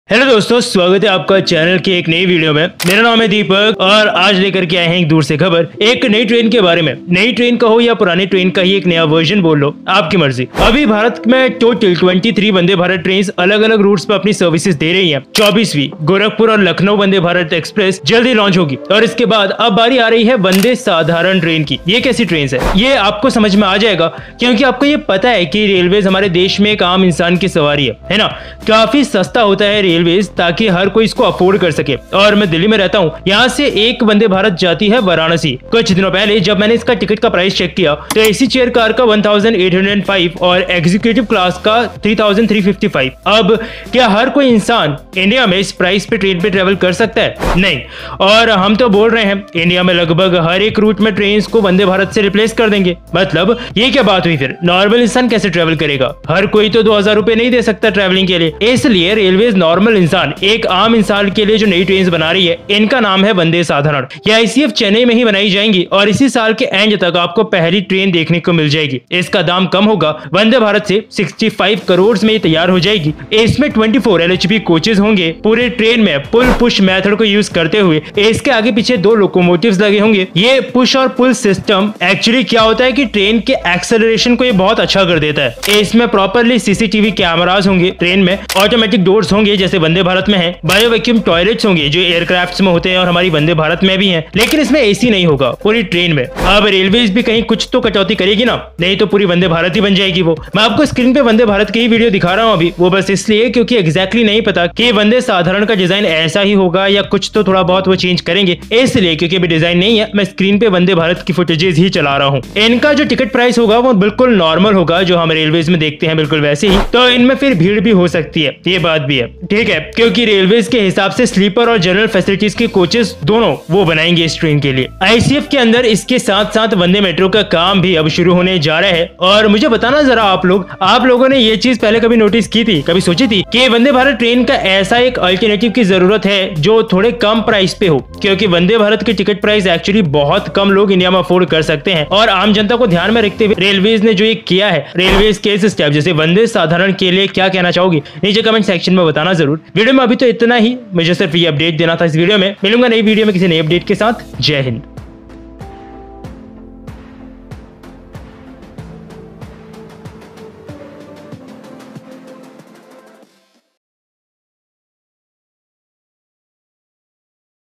Hello दोस्तों, स्वागत है आपका चैनल की एक नई वीडियो में। मेरा नाम है दीपक और आज लेकर के आए हैं एक दूर से खबर, एक नई ट्रेन के बारे में। नई ट्रेन कहो या पुरानी ट्रेन का ही एक नया वर्जन बोल लो, आपकी मर्जी। अभी भारत में टोटल 23 वंदे भारत ट्रेन अलग अलग रूट्स पर अपनी सर्विसेज दे रही है। 24वीं गोरखपुर और लखनऊ वंदे भारत एक्सप्रेस जल्दी लॉन्च होगी और इसके बाद अब बारी आ रही है वंदे साधारण ट्रेन की। ये कैसी ट्रेन है ये आपको समझ में आ जाएगा, क्योंकि आपको ये पता है कि रेलवे हमारे देश में एक आम इंसान की सवारी है ना। काफी सस्ता होता है रेलवे ताकि हर कोई इसको अफोर्ड कर सके। और मैं दिल्ली में रहता हूँ, यहाँ से एक वंदे भारत जाती है वाराणसी। कुछ दिनों पहले जब मैंने इसका टिकट का प्राइस चेक किया तो एसी चेयर कार का 1805 और एग्जीक्यूटिव क्लास का 3355। अब क्या हर कोई इंसान इंडिया में इस प्राइस पे ट्रेन पे ट्रेवल कर सकता है? नहीं। और हम तो बोल रहे हैं इंडिया में लगभग हर एक रूट में ट्रेन को वंदे भारत से रिप्लेस कर देंगे। मतलब ये क्या बात हुई? फिर नॉर्मल इंसान कैसे ट्रेवल करेगा? हर कोई तो 2000 रुपए नहीं दे सकता ट्रेवलिंग के लिए। इसलिए रेलवे नॉर्मल इंसान, एक आम इंसान के लिए जो नई ट्रेन बना रही है, इनका नाम है वंदे साधारण। ये आईसीएफ चेन्नई में ही बनाई जाएंगी और इसी साल के एंड तक आपको पहली ट्रेन देखने को मिल जाएगी। इसका दाम कम होगा, वंदे भारत से 65 करोड़ में तैयार हो जाएगी। इसमें 24 एलएचबी कोचेज होंगे। पूरे ट्रेन में पुल पुश मेथड को यूज करते हुए इसके आगे पीछे 2 लोकोमोटिव्स लगे होंगे। ये पुश और पुल सिस्टम एक्चुअली क्या होता है कि ट्रेन के एक्सेलरेशन को ये बहुत अच्छा कर देता है। इसमें प्रॉपरली सीसीटीवी कैमरास होंगे, ट्रेन में ऑटोमेटिक डोर्स होंगे जैसे वंदे भारत में है, बायो वैक्यूम टॉयलेट्स होंगे जो एयरक्राफ्ट्स में होते हैं और हमारी वंदे भारत में भी हैं। लेकिन इसमें एसी नहीं होगा पूरी ट्रेन में। अब रेलवेज भी कहीं कुछ तो कटौती करेगी ना, नहीं तो पूरी वंदे भारत ही बन जाएगी वो। मैं आपको स्क्रीन पे वंदे भारत की ही वीडियो दिखा रहा हूँ अभी, वो बस इसलिए क्योंकि एग्जैक्टली नहीं पता कि वंदे साधारण का डिजाइन ऐसा ही होगा या कुछ तो थोड़ा बहुत वो चेंज करेंगे। इसलिए क्योंकि अभी डिजाइन नहीं है, मैं स्क्रीन पे वंदे भारत की फुटेजेस ही चला रहा हूँ। इनका जो टिकट प्राइस होगा वो बिल्कुल नॉर्मल होगा, जो हम रेलवेज में देखते हैं बिल्कुल वैसे ही। तो इनमें फिर भीड़ भी हो सकती है, ये बात भी है, ठीक है, क्योंकि रेलवेज के हिसाब से स्लीपर और जनरल फैसिलिटीज के कोचेस दोनों वो बनाएंगे इस ट्रेन के लिए। आईसीएफ के अंदर इसके साथ साथ वंदे मेट्रो का काम भी अब शुरू होने जा रहा है। और मुझे बताना जरा आप लोगों ने ये चीज पहले कभी नोटिस की थी, कभी सोची थी कि वंदे भारत ट्रेन का ऐसा एक अल्टरनेटिव की जरूरत है जो थोड़े कम प्राइस पे हो? क्योंकि वंदे भारत की टिकट प्राइस एक्चुअली बहुत कम लोग इंडिया में अफोर्ड कर सकते हैं और आम जनता को ध्यान में रखते हुए रेलवेज ने जो ये किया है, रेलवेज के इस स्टेप जैसे वंदे साधारण के लिए क्या कहना चाहोगी नीचे कमेंट सेक्शन में बताना जरूर। वीडियो में अभी तो इतना ही, मुझे सिर्फ ये अपडेट देना था इस वीडियो में। मिलूंगा नई वीडियो में किसी नई अपडेट के साथ। जय हिंद।